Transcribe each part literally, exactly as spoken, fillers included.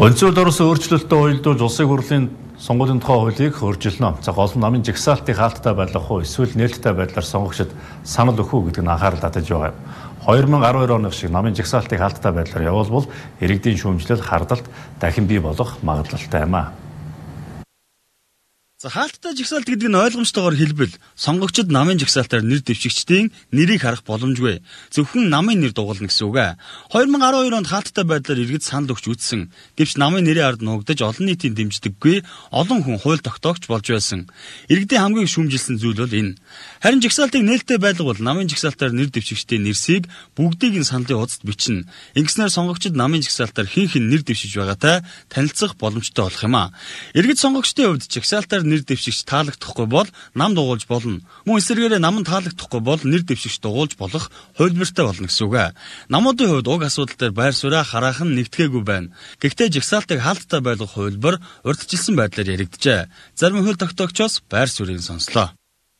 Өнцөд орсон өөрчлөлтөд уялдуулж улсын хурлын сонгуулийн тухай хуулийг өөрчилнө. За гол нь намын жагсаалтыг хаалттай байлгах уу эсвэл нээлттэй байдлаар сонгогчид санал өгөх үү гэдэг нь анхаарал татаж байгаа юм. две тысячи двадцать two оны шиг намын жагсаалтыг хаалттай байдлаар явуулбал иргэдийн шүүмжлэл хардалт дахин бий болох магадлалтай юм аа. За хаалттай жагсаалт гэдэг нь ойлгомжтойгоор хэлбэл сонгогчид намын жагсаалтаар нэр дэвшигчдийн нэрийг харах боломжгүй. Зөвхөн намын нэр дугуулна гэсэн үг ээ. две тысячи двадцать two онд хаалттай байдлаар иргэд санал өгч үзсэн. Гэвч намын нэрийн ард нуугдаж олон нийтийн дэмждэггүй олон хүн хууль тогтоогч болж байсан. Иргэдийн хамгийн шүүмжилсэн зүйл бол энэ. Харин жагсаалтыг нээлттэй байлгавал намын жагсаалтаар нэр дэвшигчдийн нэрсийг бүгдийг нь саналын хуудасд бичнэ. Ингэснээр сонгогчид намын жагсаалтаар хэн хэн нэр дэвшиж байгаатай танилцах боломжтой болох юм аа. Иргэд сонгогчдын хувьд жагсаалтаар нэр дэвшигч таалагдахгүй бол нам дугуулж болно. Мөн эсвэргээрээ нам таалагдахгүй бол нэр дэвшигч дугуулж болох хувилбартай болно гэсэн үг ээ. Намуудын хувьд уг асуудал дээр байр сууриа хараахан нэгтгээгүй байна. Гэхдээ жагсаалтыг хаалттай байлгах хувилбар урьдчилсан байдлаар яригджээ. Зарим хууль тогтоогчоос байр суурийг сонслоо.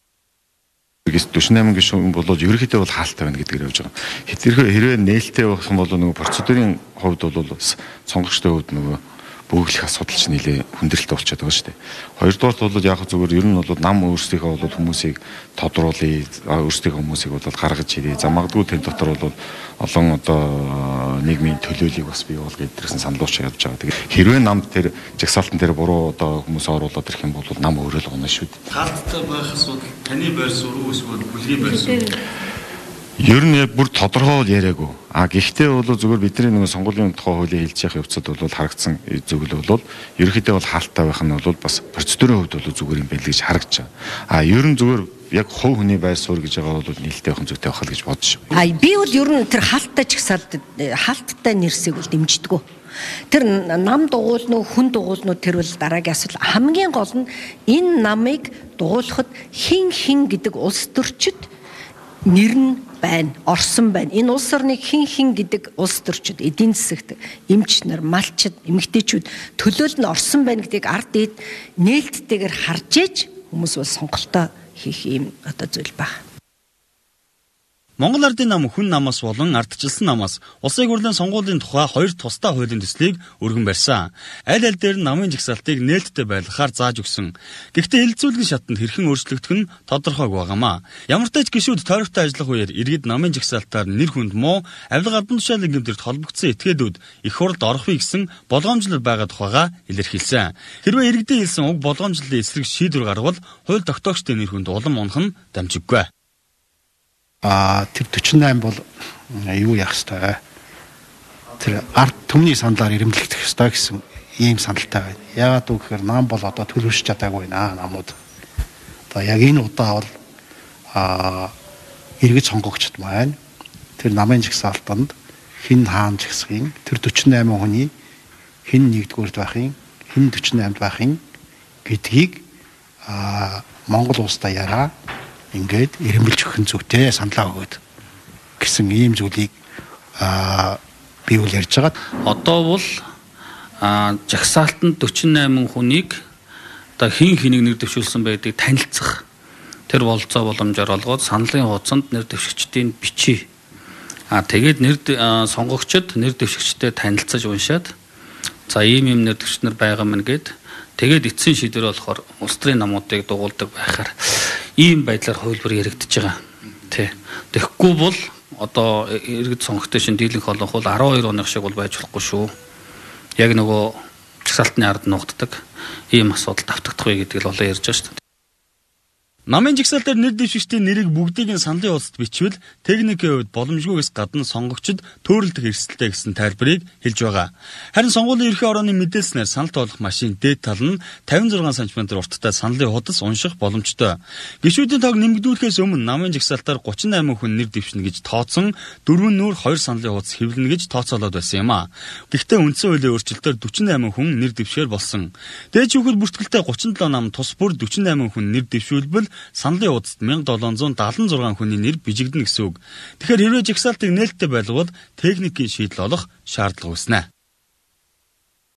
forty-eight гишүүн болоод ерөнхийдөө бол хаалттай байна гэдгээр явж байгаа. Хэрвээ хэрвээ нээлттэй байх юм бол нөгөө процедурын хувьд бол сонгогчдын хувьд нөгөө бөглөх асуудал чинь нэлээ хүндрэлтэй болчиход байгаа шүү дээ. Хоёрдугаар бол яг зүгээр ер нь бол нам өөрсдийнхөө бол хүмүүсийг тодруулъя, өөрсдийнхөө хүмүүсийг бол гаргаж ирээ. За магадгүй тэр дотор бол олон одоо нийгмийн төлөөллийг бас бий болгох гэдгээс саналууч явж байгаа. Тэгээд хэрвээ намд тэр жагсаалтан дээр буруу одоо хүмүүс оруулаад ирэх юм бол нам өөрөө л гонно шүү дээ. Хаалттай байх асуудал таны байр суурь уу эсвэл бүлгийн байр суурь? Ер нь бүр тодорхой яриаггүй. А гэхдээ бол зүгээр бидний нэг сонгуулийн тухай хуулийн хэлж явах явцад бол харагдсан зүйл бол ерөнхийдөө бол хаалттай байх нь бол бас процедурын хувьд бол зүгээр юм байл гэж харагдаж байгаа. А ер нь зүгээр яг хувь хүний байр суурь гэж байгаа бол нээлттэй байх зүйтэй байх л гэж бодож байна. А би бол ер нь тэр хаалттай жагсаалт хаалттай нэрсийг бол дэмждэггүй. Тэр нам дугуулна уу, хүн дугуулна уу тэр бол дараагийн асуудал. Хамгийн гол нь энэ намыг дугуулахад хин хин гэдэг улс төрчид нэр нь байна, орсон байна. Энэ улс орныг хин хин гэдэг улс төрчид, эдийн засагт эмч нар, малчид, эмэгтэйчүүд төлөөлөл нь орсон байна гэдгийг ард дэд нээлттэйгээр харж ээж хүмүүс бол сонголтоо хийх юм одоо зүйл байна. Монгол Ардын нам хүн намаас болон ардчилсан намаас улсын хурлын сонгуулийн тухай хоёр тусдаа хуулийн төслийг өргөн барьсан. Аль аль дээр нь намын жагсаалтыг нээлттэй байлгахаар зааж өгсөн. Гэхдээ хэлэлцүүлгийн шатанд хэрхэн өөрчлөгдөх нь тодорхойг байгаамаа. Ямар ч тач гишүүд тойрогтой ажиллах үеэр иргэд намын жагсаалтаар нэр хүнд муу авилга албан тушаалын гэмтэрт холбогдсон этгээдүүд их хурлд орохыг гэсэн болгоомжлол байгаа тухайга илэрхийлсэн. Хэрвээ иргэдийн хэлсэн уг болгоомжлолын эсрэг шийдвэр гаргавал хууль тогтоогчдын нэр хүнд улам унах нь дамжиггүй. А тэр forty-eight бол юу яах ёстой. Тэр ард түмний саналаар ирэмблэгдэх ёстой гэсэн ийм саналтай байна. Яагаад үг гэхээр нам бол одоо төлөвшөж чадаагүй наа намууд. Одоо яг энэ удаа бол а иргэд сонгогчд маань тэр намын жагсаалтанд хэн хаан жагсахын тэр forty-eight хүний хэн нэгдүгээрд байхын хэн forty-eight байхын гэдгийг а Монгол улстай яраа ингээд ирэмбэлж өгөх зүйтэй саналаа өгөөд гэсэн ийм зүйлийг аа би үл ярьж байгаа. Одоо бол жагсаалтанд forty-eight хүнийг одоо хин хэнийг нэр дэвшүүлсэн байдгийг танилцах тэр болцоо боломжоор олгоод саналын хуудсанд нэр дэвшигчдийн бичиж а тэгээд нэр сонгогчд нэр дэвшигчтэй танилцаж уншаад за ийм юм нэр дэвшигч нар байгаа мэн гэд тэгээд эцсийн шийдвэр болохоор улс төрийн намуудыг дугуулдаг байхаар ийм байдлаар хувилбар яригдчихэж байгаа. Тэ. Тэгэхгүй бол одоо иргэд сонгогчтой шин дийлэнх олон хул twelve оных шиг бол байж болохгүй шүү. Яг нөгөө жагсаалтны ард нуугддаг ийм асуудал давтагдах вэ гэдгийг л олон ярьж байгаа шүү дээ. Намын жагсаалтаар нэр дэвшигчдийн нэрийг бүгдийг нь саналын хуудасд бичвэл техникийн хувьд боломжгүйгээс гадна сонгогчд төөрөлдөх эрсдэлтэй гэсэн тайлбарыг хэлж байгаа. Харин сонгуулийн ерхий орооны мэдээлснээр санал тоолох машин дээд тал нь fifty-six сантиметр урттай саналын хуудас унших боломжтой. Гишүүдийн тоог нэмэгдүүлэхээс өмнө намын жагсаалтаар thirty-eight хүн нэр дэвшнэ гэж тооцсон дөрвөн нүүр two саналын хуудас хэвлэнэ гэж тооцоолоод байсан юм а. Гэхдээ үндсэн хуулийн өөрчлөлтөөр forty-eight хүн нэр дэвшээр болсон. Дээд шүүхэд бүртгэлтэй thirty-seven нам тус бүр forty-eight хүн нэр дэвшүүлбэл саналын хуудасд seven seven seven six хүний нэр бижигдэнэ гэсэн үг. Тэгэхээр хэрвээ жагсаалтыг нээлттэй байлгавал техникийн шийдэл олох шаардлага үүснэ.